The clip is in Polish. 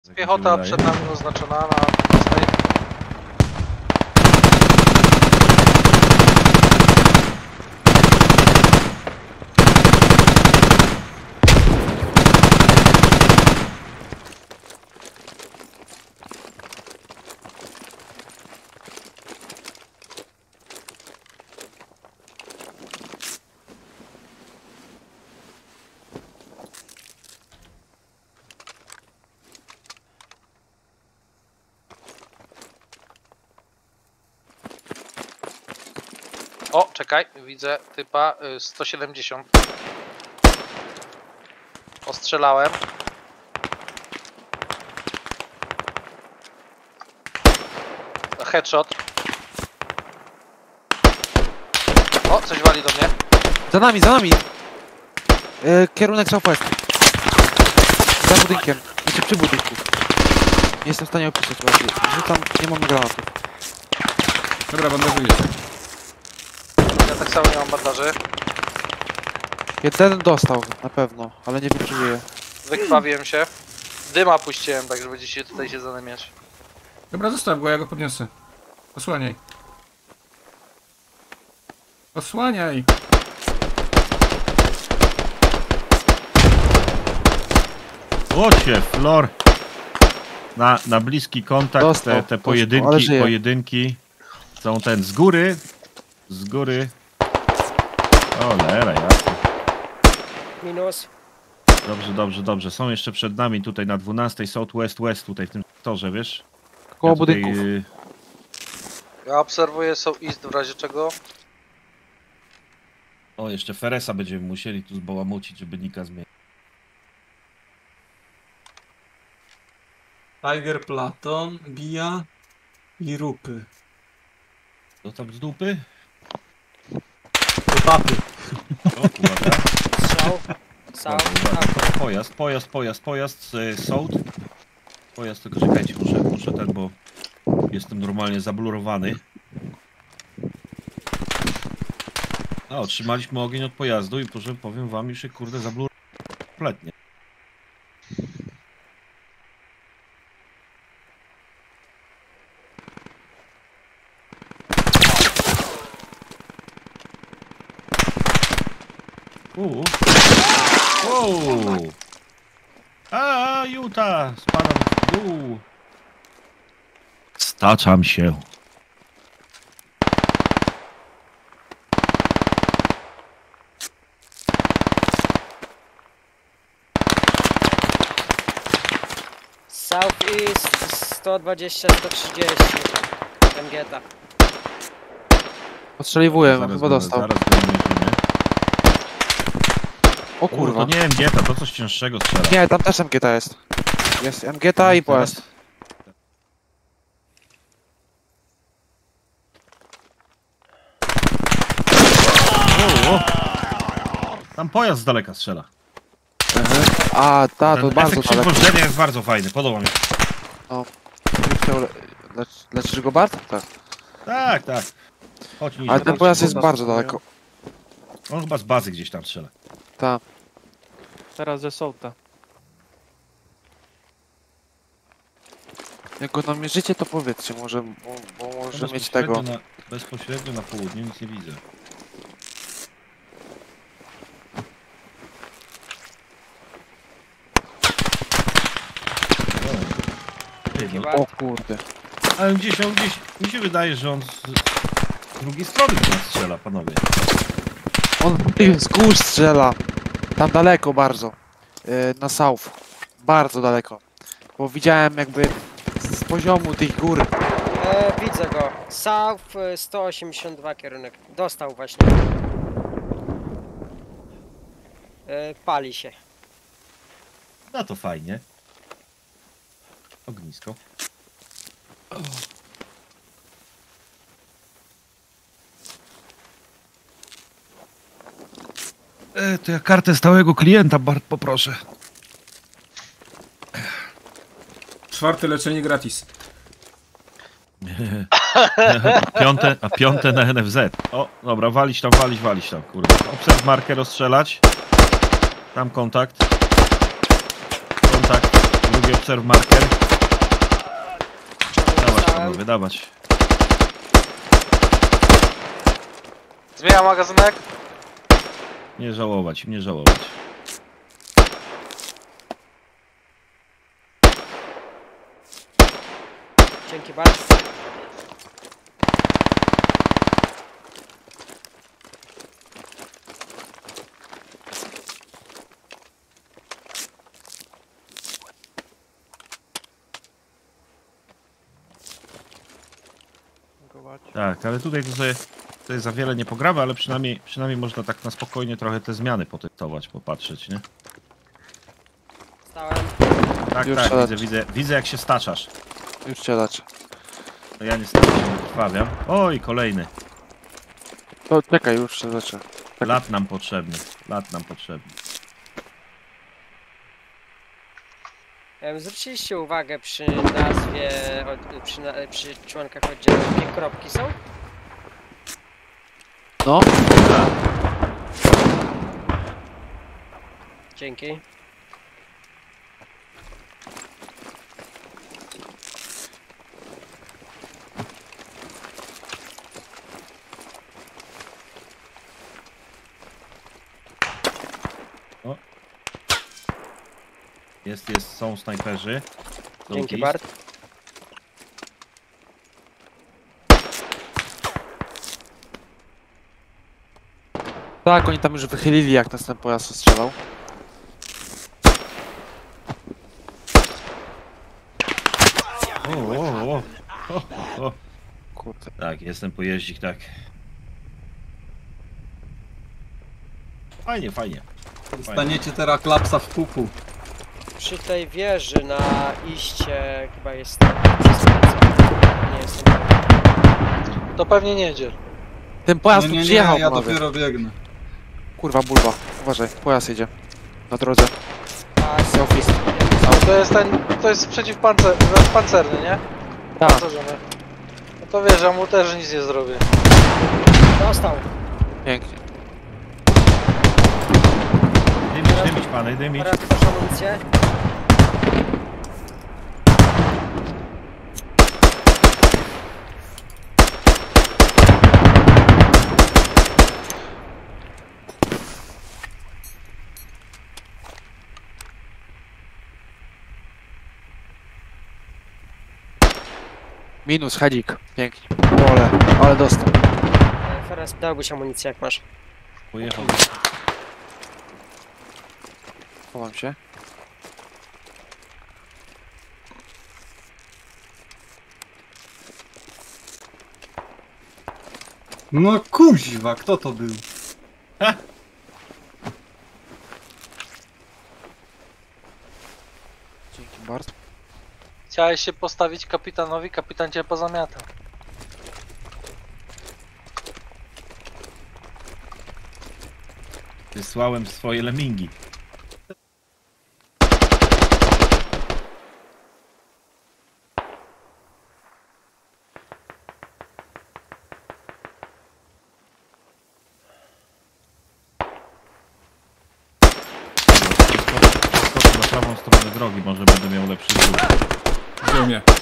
Piechota przed nami oznaczona na stanie. O, czekaj, widzę typa 170. Ostrzelałem. Headshot. O, coś wali do mnie. Za nami, za nami! Kierunek Southwest. Za budynkiem. Znaczy przy budynku. Nie jestem w stanie opisać bardziej. Rzucam, nie mam granatów. Dobra, bandażuję się. Ja tak samo nie mam bandaży. Jeden dostał, na pewno, ale nie wiem czy żyje. Wykrwawiłem się. Dyma puściłem, tak że będziecie tutaj się zanemiać. Dobra, zostaw go, ja go podniosę. Osłaniaj. Osłaniaj! Łocie, Flor. Na bliski kontakt Dostał, te ale żyje. pojedynki są ten z góry. Z góry. Cholera, jasne. Minus. Dobrze. Są jeszcze przed nami tutaj na 12 Southwest tutaj w tym torze, wiesz? Koło Ja tutaj, budynków. Ja obserwuję Southeast w razie czego. O, jeszcze Feresa będziemy musieli tu zbałamucić, żeby Nika zmienić. Tiger, Platon, Bija i Rupy. To tam z dupy? Do papy. O, uwaga. Strzał. Strzał. Tak. Pojazd, South. Pojazd, tylko czekajcie, muszę ten, bo jestem normalnie zablurowany. A, otrzymaliśmy ogień od pojazdu i proszę, powiem wam, już się kurde zablurowałem kompletnie. Wow. A, Utah! Spadam w dół. Staczam się. Southeast 120-130. MGeta. Odstrzeliwuję, Zaraz chyba go- dostał. Zaraz go mierzymy. O Kurwa, kurwa. to nie MG, to coś cięższego strzela. Nie, tam też MGT jest. Jest MGT i pojazd. O. Tam pojazd z daleka strzela. A, ta, to Ten bardzo efekt daleko. przywożenia jest bardzo fajny, podoba mi się. Leczysz go Bart? Tak. Tak. Chodź, Ale ten pojazd jest nas bardzo stoją. daleko. On chyba z bazy gdzieś tam strzela. Ta. Teraz ze Sołta. Jak go namierzycie, to powiedzcie, może, bo może mieć tego. Bezpośrednio na południu nic nie widzę. O kurde. Ale gdzieś, mi się wydaje, że on z drugiej strony do nas strzela, panowie. On z gór strzela. Tam daleko bardzo. Na south. Bardzo daleko. Bo widziałem jakby z poziomu tych gór. Widzę go. South 182 kierunek. Dostał właśnie. Pali się. No to fajnie. Ognisko. To ja kartę stałego klienta, Bart, poproszę. 4. leczenie gratis. Piąte na NFZ. O, dobra, walić tam, kurde. Obserw markę rozstrzelać. Tam kontakt. Drugi obserw marker. Dawać Dostałem. panowie, dawać. Zmieniam magazynek. Nie żałować, nie żałować. Dzięki bardzo. Tak, ale tutaj to za wiele nie pogramy, ale przynajmniej można tak na spokojnie trochę te zmiany potektować, popatrzeć, nie? Stałem. Tak, Już tak, szaleć. widzę jak się staczasz. Już cię leczę. To ja niestety się nie krwawiam. Oj, kolejny. To czekaj, już cię leczę. Lat nam potrzebny, lat nam potrzebny. Zwróciliście uwagę przy nazwie, przy członkach oddziału, jakie kropki są? No, Dzięki. Są snajperzy. Dzięki East. bardzo. tak, oni tam już wychylili, jak nas ten pojazd strzelał. O. Kurde. Tak, jestem pojeździk, tak. Fajnie, fajnie. Staniecie teraz klapsa w pupu. Przy tej wieży na iście chyba jest przestępca. Nie jestem pewien. To pewnie nie jedzie. Ten pojazd No tu nie, przyjechał, ja panowie. dopiero biegnę. Kurwa, bulwa. Uważaj, pojazd jedzie. Na drodze. A Southeast. To jest przeciwpancerny, nie? Tak. Pancerzony. No to wiesz, ja mu też nic nie zrobię. dostał. Pięknie. Dymić, pany, dymić. Teraz masz amunicję. Minus, hedzik. Pięknie. Ale dostał. Teraz dałbyś amunicję jak masz. Pojechał. Chowam się. No kuźwa, kto to był? Dzięki bardzo. Chciałeś się postawić kapitanowi, kapitan cię pozamiata. Wysłałem swoje lemingi. Skoczę na prawą stronę drogi, może będę miał lepszy rzut. Wziął mnie.